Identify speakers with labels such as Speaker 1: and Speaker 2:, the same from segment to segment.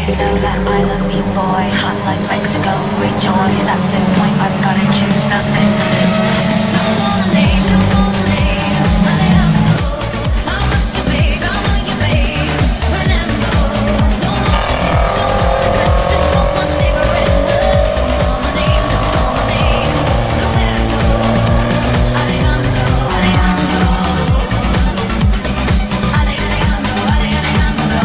Speaker 1: know that I love you, boy. Hot like Mexico, rejoice. At this point, I've gotta choose nothing to lose. Don't wanna leave, don't wanna leave. Alejandro, I want you, babe, I want you, babe. Fernando, don't wanna kiss, don't wanna touch, just smoke my cigarette. Don't wanna leave, don't wanna leave. Roberto, Alejandro, Alejandro, Alejandro, Alejandro.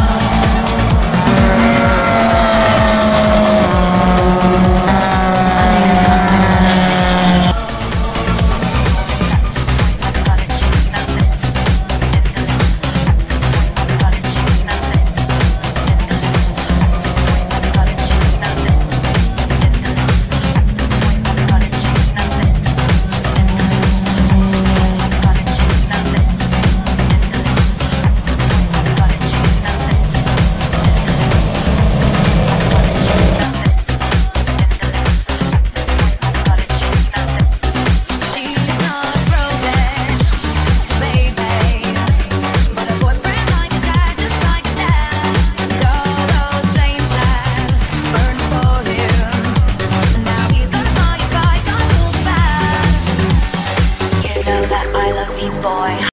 Speaker 1: Know that I love you, boy.